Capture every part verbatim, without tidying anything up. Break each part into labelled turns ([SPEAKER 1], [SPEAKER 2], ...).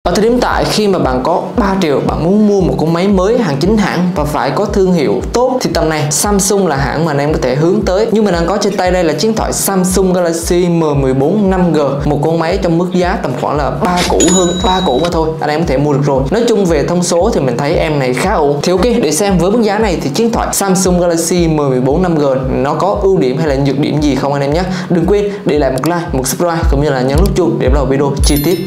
[SPEAKER 1] Ở thời điểm tại khi mà bạn có ba triệu, bạn muốn mua một con máy mới hàng chính hãng và phải có thương hiệu tốt thì tầm này Samsung là hãng mà anh em có thể hướng tới. Nhưng mình đang có trên tay đây là chiếc điện thoại Samsung Galaxy M mười bốn năm G, một con máy trong mức giá tầm khoảng là ba củ, hơn ba củ mà thôi anh em có thể mua được rồi. Nói chung về thông số thì mình thấy em này khá ổn. Thì ok, để xem với mức giá này thì chiếc điện thoại Samsung Galaxy M mười bốn năm G nó có ưu điểm hay là nhược điểm gì không anh em nhé. Đừng quên để lại một like, một subscribe cũng như là nhấn nút chuông để bắt đầu video chi tiết.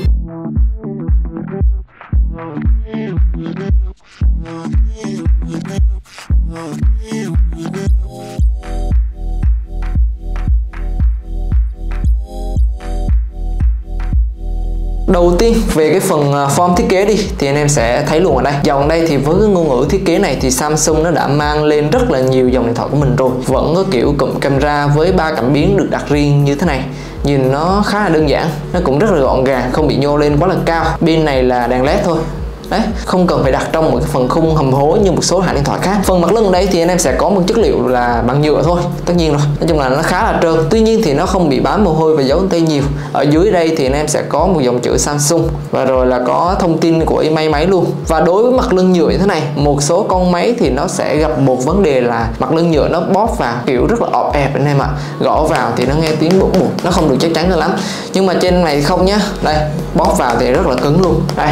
[SPEAKER 1] Đầu tiên về cái phần form thiết kế đi thì anh em sẽ thấy luôn ở đây. Dòng đây thì với cái ngôn ngữ thiết kế này thì Samsung nó đã mang lên rất là nhiều dòng điện thoại của mình rồi. Vẫn có kiểu cụm camera với ba cảm biến được đặt riêng như thế này. Nhìn nó khá là đơn giản, nó cũng rất là gọn gàng, không bị nhô lên quá là cao. Bên này là đèn led thôi. Đấy, không cần phải đặt trong một cái phần khung hầm hố như một số hãng điện thoại khác. Phần mặt lưng đây thì anh em sẽ có một chất liệu là bằng nhựa thôi, tất nhiên rồi. Nói chung là nó khá là trơn. Tuy nhiên thì nó không bị bám mồ hôi và dấu tay nhiều. Ở dưới đây thì anh em sẽ có một dòng chữ Samsung và rồi là có thông tin của email máy luôn. Và đối với mặt lưng nhựa như thế này, một số con máy thì nó sẽ gặp một vấn đề là mặt lưng nhựa nó bóp vào kiểu rất là ọp ẹp anh em ạ. Gõ vào thì nó nghe tiếng bụt bụt, nó không được chắc chắn cho lắm. Nhưng mà trên này không nhá. Đây, bóp vào thì rất là cứng luôn. Đây.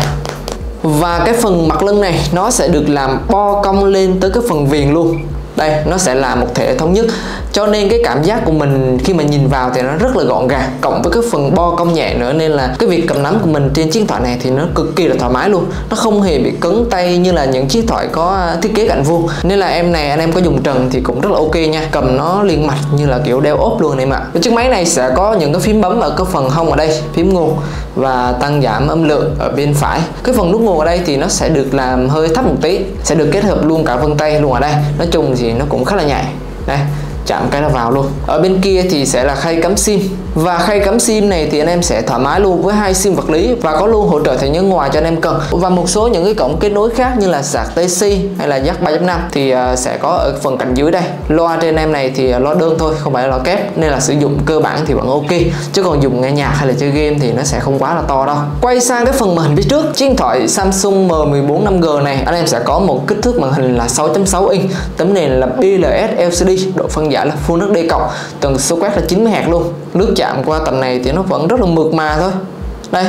[SPEAKER 1] Và cái phần mặt lưng này nó sẽ được làm bo cong lên tới cái phần viền luôn. Đây, nó sẽ là một thể thống nhất. Cho nên cái cảm giác của mình khi mà nhìn vào thì nó rất là gọn gàng. Cộng với cái phần bo cong nhẹ nữa nên là cái việc cầm nắm của mình trên chiếc điện thoại này thì nó cực kỳ là thoải mái luôn. Nó không hề bị cứng tay như là những chiếc điện thoại có thiết kế cạnh vuông. Nên là em này anh em có dùng trần thì cũng rất là ok nha. Cầm nó liền mạch như là kiểu đeo ốp luôn em ạ. Cái chiếc máy này sẽ có những cái phím bấm ở cái phần hông ở đây, phím nguồn và tăng giảm âm lượng ở bên phải. Cái phần nút nguồn ở đây thì nó sẽ được làm hơi thấp một tí, sẽ được kết hợp luôn cả vân tay luôn ở đây. Nói chung thì nó cũng khá là nhạy. Đây, chạm cái là vào luôn. Ở bên kia thì sẽ là khay cắm sim. Và khay cắm sim này thì anh em sẽ thoải mái luôn với hai sim vật lý và có luôn hỗ trợ thẻ nhớ ngoài cho anh em cần. Và một số những cái cổng kết nối khác như là sạc Type C hay là jack ba chấm năm thì uh, sẽ có ở phần cạnh dưới đây. Loa trên em này thì loa đơn thôi, không phải là loa kép, nên là sử dụng cơ bản thì vẫn ok. Chứ còn dùng nghe nhạc hay là chơi game thì nó sẽ không quá là to đâu. Quay sang cái phần màn hình phía trước, chiếc điện thoại Samsung M mười bốn năm G này anh em sẽ có một kích thước màn hình là sáu chấm sáu inch, tấm nền là I P S L C D, độ phân giải là Full hát đê cộng, tần số quét là chín mươi héc luôn. Nước chạm qua tầm này thì nó vẫn rất là mượt mà thôi. Đây,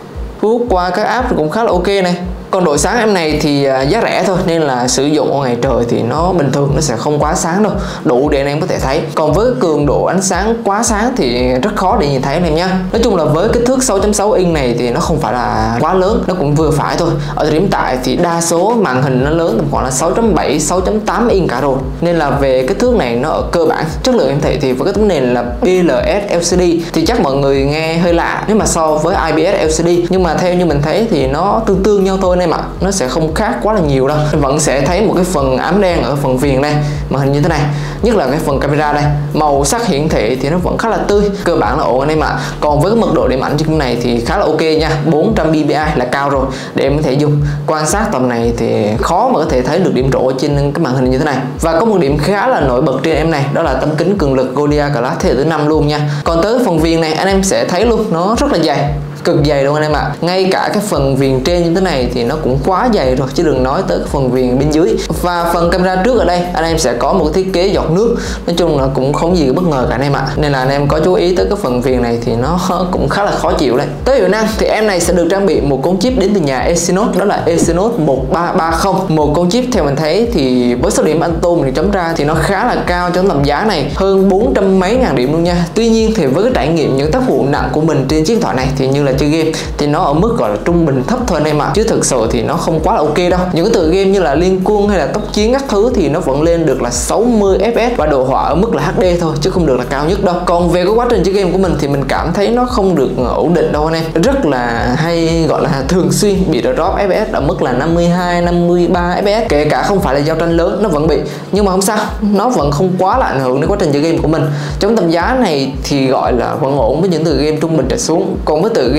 [SPEAKER 1] hút qua các app cũng khá là ok này. Còn độ sáng em này thì giá rẻ thôi nên là sử dụng ở ngày trời thì nó bình thường, nó sẽ không quá sáng đâu, đủ để anh em có thể thấy. Còn với cường độ ánh sáng quá sáng thì rất khó để nhìn thấy anh em nhé. Nói chung là với kích thước sáu chấm sáu inch này thì nó không phải là quá lớn, nó cũng vừa phải thôi. Ở thời điểm tại thì đa số màn hình nó lớn tầm khoảng là sáu chấm bảy, sáu chấm tám inch cả rồi. Nên là về kích thước này nó ở cơ bản. Chất lượng em thấy thì với cái tấm nền là I P S L C D thì chắc mọi người nghe hơi lạ nếu mà so với I P S L C D, nhưng mà theo như mình thấy thì nó tương tương nhau thôi em ạ, nó sẽ không khác quá là nhiều đâu. Vẫn sẽ thấy một cái phần ám đen ở phần viền đây, màn hình như thế này, nhất là cái phần camera đây. Màu sắc hiển thị thì nó vẫn khá là tươi, cơ bản là ổn anh em ạ. Còn với cái mật độ điểm ảnh trên này thì khá là ok nha, bốn trăm ppi là cao rồi để em có thể dùng. Quan sát tầm này thì khó mà có thể thấy được điểm trội trên cái màn hình như thế này. Và có một điểm khá là nổi bật trên em này, đó là tấm kính cường lực Gorilla Glass thế hệ thứ năm luôn nha. Còn tới phần viền này anh em sẽ thấy luôn, nó rất là dày, cực dày luôn anh em ạ. À. Ngay cả cái phần viền trên như thế này thì nó cũng quá dày rồi, chứ đừng nói tới cái phần viền bên dưới. Và phần camera trước ở đây anh em sẽ có một cái thiết kế giọt nước, nói chung là cũng không gì bất ngờ cả anh em ạ. À. Nên là anh em có chú ý tới cái phần viền này thì nó cũng khá là khó chịu đấy. Tới hiệu năng thì em này sẽ được trang bị một con chip đến từ nhà Exynos, đó là Exynos một ba ba không. Một con chip theo mình thấy thì với số điểm Antutu mình chấm ra thì nó khá là cao cho tầm giá này, hơn bốn trăm mấy ngàn điểm luôn nha. Tuy nhiên thì với cái trải nghiệm những tác vụ nặng của mình trên chiếc điện thoại này thì như là chơi game thì nó ở mức gọi là trung bình thấp thôi anh em ạ, chứ thực sự thì nó không quá là ok đâu. Những cái tựa game như là Liên Quân hay là Tốc Chiến các thứ thì nó vẫn lên được là sáu mươi F P S và đồ họa ở mức là H D thôi, chứ không được là cao nhất đâu. Còn về cái quá trình chơi game của mình thì mình cảm thấy nó không được ổn định đâu anh em, rất là hay gọi là thường xuyên bị drop F P S ở mức là năm mươi hai, năm mươi ba F P S, kể cả không phải là giao tranh lớn nó vẫn bị. Nhưng mà không sao, nó vẫn không quá là ảnh hưởng đến quá trình chơi game của mình. Trong tầm giá này thì gọi là vẫn ổn với những tựa game trung bình trở xuống. Còn với tựa game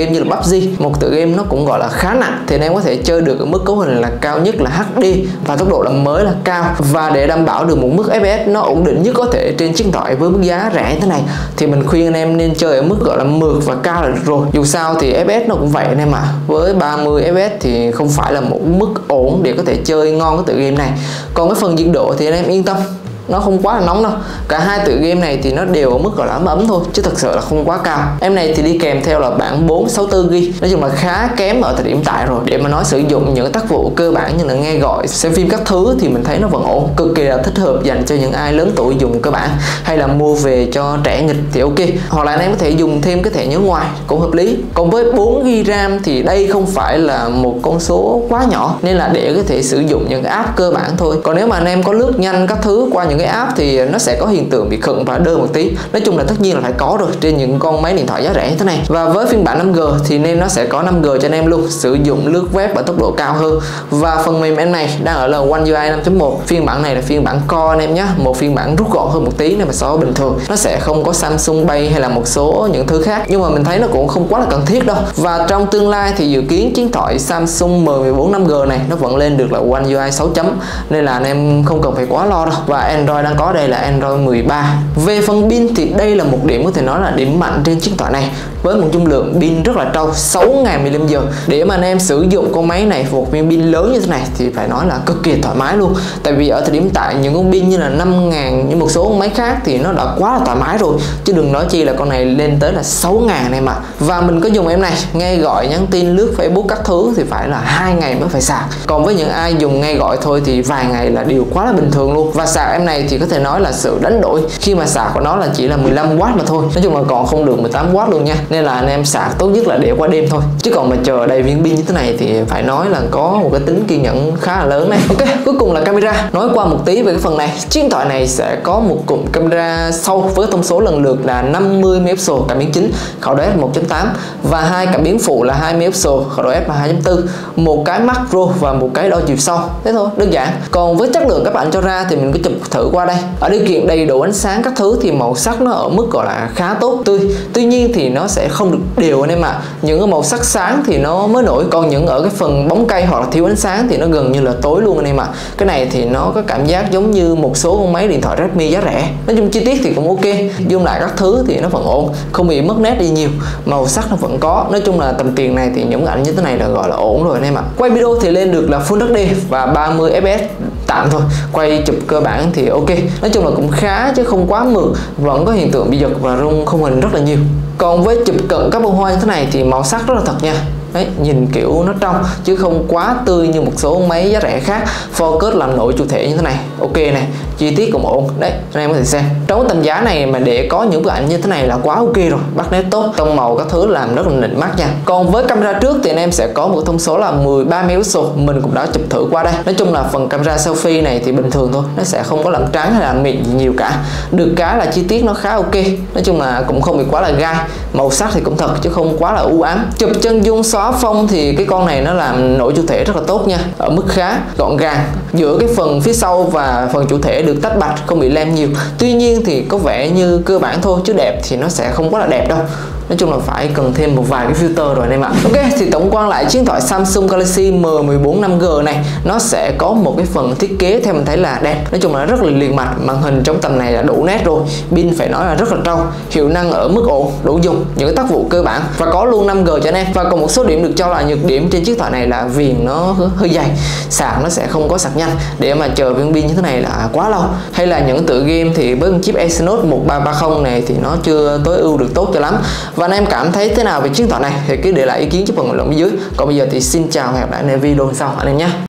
[SPEAKER 1] game như là pê u bê giê, một tựa game nó cũng gọi là khá nặng, thì anh em có thể chơi được ở mức cấu hình là cao nhất là hát đê và tốc độ làm mới là cao. Và để đảm bảo được một mức ép pê ét nó ổn định nhất có thể trên chiếc điện thoại với mức giá rẻ như thế này thì mình khuyên anh em nên chơi ở mức gọi là mượt và cao là được rồi. Dù sao thì ép pê ét nó cũng vậy anh em ạ. À. Với ba mươi ép pê ét thì không phải là một mức ổn để có thể chơi ngon cái tựa game này. Còn cái phần nhiệt độ thì anh em yên tâm, nó không quá là nóng đâu. Cả hai tựa game này thì nó đều ở mức gọi là ấm ấm thôi, chứ thật sự là không quá cao. Em này thì đi kèm theo là bản bốn sáu tư gi ga bai, nói chung là khá kém ở thời điểm tại rồi. Để mà nói sử dụng những tác vụ cơ bản như là nghe gọi, xem phim các thứ thì mình thấy nó vẫn ổn, cực kỳ là thích hợp dành cho những ai lớn tuổi dùng cơ bản, hay là mua về cho trẻ nghịch thì ok. Hoặc là anh em có thể dùng thêm cái thẻ nhớ ngoài cũng hợp lý. Còn với bốn gi ga bai RAM thì đây không phải là một con số quá nhỏ, nên là để có thể sử dụng những app cơ bản thôi. Còn nếu mà anh em có lướt nhanh các thứ qua những cái app thì nó sẽ có hiện tượng bị khựng và đơ một tí. Nói chung là tất nhiên là phải có rồi trên những con máy điện thoại giá rẻ như thế này. Và với phiên bản năm G thì nên nó sẽ có năm G cho anh em luôn, sử dụng lướt web ở tốc độ cao hơn. Và phần mềm em này đang ở là One U I năm chấm một. Phiên bản này là phiên bản Core anh em nhé, một phiên bản rút gọn hơn một tí nên mà so với bình thường. Nó sẽ không có Samsung Pay hay là một số những thứ khác, nhưng mà mình thấy nó cũng không quá là cần thiết đâu. Và trong tương lai thì dự kiến chiếc điện thoại Samsung M mười bốn năm G này nó vẫn lên được là One U I sáu chấm, nên là anh em không cần phải quá lo đâu. Và Android đang có đây là Android mười ba. Về phần pin thì đây là một điểm có thể nói là điểm mạnh trên chiếc điện thoại này, với một dung lượng pin rất là trâu, sáu nghìn mi li am pe giờ. Để mà anh em sử dụng con máy này một viên pin lớn như thế này thì phải nói là cực kỳ thoải mái luôn. Tại vì ở thời điểm tại những con pin như là năm nghìn như một số con máy khác thì nó đã quá là thoải mái rồi, chứ đừng nói chi là con này lên tới là sáu nghìn em ạ. Và mình có dùng em này nghe gọi, nhắn tin, lướt Facebook các thứ thì phải là hai ngày mới phải sạc. Còn với những ai dùng nghe gọi thôi thì vài ngày là điều quá là bình thường luôn. Và sạc em này thì có thể nói là sự đánh đổi, khi mà sạc của nó là chỉ là mười lăm oát mà thôi, nói chung là còn không được mười tám oát luôn nha. Nên là anh em sạc tốt nhất là để qua đêm thôi, chứ còn mà chờ đầy viên pin như thế này thì phải nói là có một cái tính kiên nhẫn khá là lớn này. Ok, cuối cùng là camera. Nói qua một tí về cái phần này, chiếc điện thoại này sẽ có một cụm camera sau với thông số lần lượt là năm mươi megapixel cảm biến chính, khẩu độ f một chấm tám, và hai cảm biến phụ là hai megapixel, khẩu độ f là hai chấm bốn, một cái macro và một cái đo chiều sâu. Thế thôi, đơn giản. Còn với chất lượng các bạn cho ra thì mình có chụp thử qua đây. Ở điều kiện đầy đủ ánh sáng các thứ thì màu sắc nó ở mức gọi là khá tốt, tươi. Tuy nhiên thì nó sẽ không được đều anh em ạ. À. Những cái màu sắc sáng thì nó mới nổi, còn những ở cái phần bóng cây hoặc là thiếu ánh sáng thì nó gần như là tối luôn anh em ạ. À. Cái này thì nó có cảm giác giống như một số con máy điện thoại Redmi giá rẻ. Nói chung chi tiết thì cũng ok, zoom lại các thứ thì nó vẫn ổn, không bị mất nét đi nhiều, màu sắc nó vẫn có. Nói chung là tầm tiền này thì những ảnh như thế này là gọi là ổn rồi anh em ạ. À. Quay video thì lên được là Full hát đê và ba mươi ép pê ét tạm thôi, quay chụp cơ bản thì ok. Nói chung là cũng khá chứ không quá mượt, vẫn có hiện tượng bị giật và rung khung hình rất là nhiều. Còn với chụp cận các bông hoa như thế này thì màu sắc rất là thật nha. Đấy, nhìn kiểu nó trong chứ không quá tươi như một số máy giá rẻ khác. Focus làm nổi chủ thể như thế này, ok này, chi tiết cũng ổn. Đấy, anh em có thể xem. Trong tầm giá này mà để có những bức ảnh như thế này là quá ok rồi, bắt nét tốt, tông màu các thứ làm rất là nịnh mắt nha. Còn với camera trước thì anh em sẽ có một thông số là mười ba megapixel, mình cũng đã chụp thử qua đây. Nói chung là phần camera selfie này thì bình thường thôi, nó sẽ không có làm trắng hay là mịn gì nhiều cả. Được cái là chi tiết nó khá ok, nói chung là cũng không bị quá là gai, màu sắc thì cũng thật chứ không quá là u ám. Chụp chân dung xóa phông thì cái con này nó làm nổi chủ thể rất là tốt nha, ở mức khá gọn gàng, giữa cái phần phía sau và phần chủ thể được tách bạch, không bị lem nhiều. Tuy nhiên thì có vẻ như cơ bản thôi, chứ đẹp thì nó sẽ không quá là đẹp đâu. Nói chung là phải cần thêm một vài cái filter rồi anh em ạ. Ok, thì tổng quan lại chiếc điện thoại Samsung Galaxy M mười bốn năm G này nó sẽ có một cái phần thiết kế theo mình thấy là đẹp. Nói chung là rất là liền mạch, màn hình trong tầm này là đủ nét rồi, pin phải nói là rất là trâu, hiệu năng ở mức ổn, đủ dùng, những cái tác vụ cơ bản và có luôn năm G cho anh em. Và còn một số điểm được cho là nhược điểm trên chiếc điện thoại này là viền nó hơi dày, sạc nó sẽ không có sạc nhanh, để mà chờ viên pin như thế này là quá lâu. Hay là những tựa game thì với con chip Exynos một ba ba không này thì nó chưa tối ưu được tốt cho lắm. Và anh em cảm thấy thế nào về chiếc điện thoại này thì cứ để lại ý kiến cho phần bình luận bên dưới. Còn bây giờ thì xin chào và hẹn gặp lại ở video sau anh em nhé.